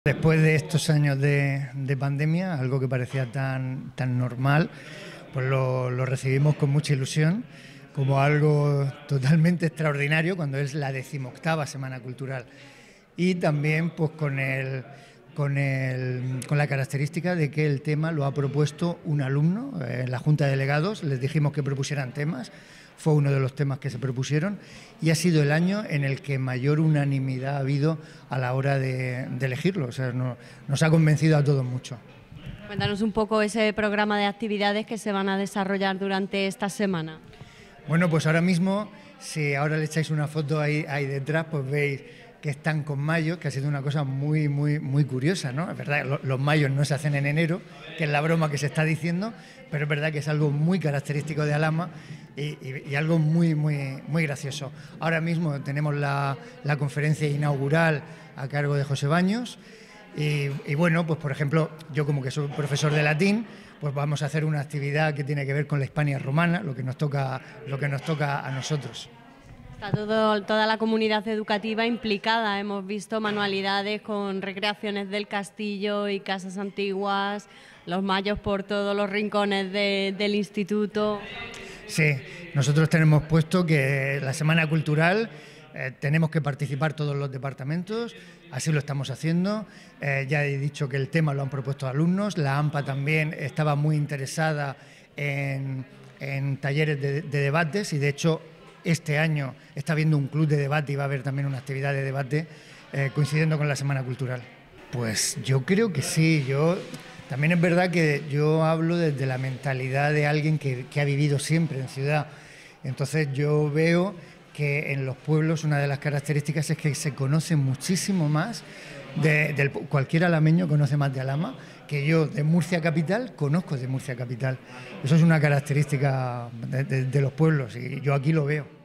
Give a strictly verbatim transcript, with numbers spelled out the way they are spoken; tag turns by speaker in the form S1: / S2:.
S1: Después de estos años de, de pandemia, algo que parecía tan, tan normal, pues lo, lo recibimos con mucha ilusión, como algo totalmente extraordinario cuando es la decimoctava Semana Cultural. Y también pues con, el, con, el, con la característica de que el tema lo ha propuesto un alumno en la Junta de Delegados. Les dijimos que propusieran temas, fue uno de los temas que se propusieron y ha sido el año en el que mayor unanimidad ha habido a la hora de, de elegirlo. O sea, no, nos ha convencido a todos mucho.
S2: Cuéntanos un poco ese programa de actividades que se van a desarrollar durante esta semana.
S1: Bueno, pues ahora mismo, si ahora le echáis una foto ahí, ahí detrás, pues veis que están con mayos, que ha sido una cosa muy, muy, muy curiosa, ¿no? Es verdad, los mayos no se hacen en enero, que es la broma que se está diciendo, pero es verdad que es algo muy característico de Alhama y, y, y algo muy, muy, muy gracioso. Ahora mismo tenemos la, la conferencia inaugural a cargo de José Baños y, y bueno, pues por ejemplo, yo como que soy profesor de latín, pues vamos a hacer una actividad que tiene que ver con la Hispania romana, lo que nos toca, lo que nos toca a nosotros.
S2: Está todo, toda la comunidad educativa implicada. Hemos visto manualidades con recreaciones del castillo y casas antiguas, los mayos por todos los rincones de, del instituto.
S1: Sí, nosotros tenemos puesto que la Semana Cultural eh, tenemos que participar todos los departamentos, así lo estamos haciendo. Eh, ya he dicho que el tema lo han propuesto alumnos, la AMPA también estaba muy interesada en, en talleres de, de debates y de hecho este año está habiendo un club de debate y va a haber también una actividad de debate eh, coincidiendo con la Semana Cultural. Pues yo creo que sí, yo también es verdad que yo hablo desde la mentalidad de alguien que, que ha vivido siempre en ciudad, entonces yo veo que en los pueblos una de las características es que se conoce muchísimo más, de, de, cualquier alameño conoce más de Alhama, que yo de Murcia Capital conozco de Murcia Capital. Eso es una característica de, de, de los pueblos y yo aquí lo veo.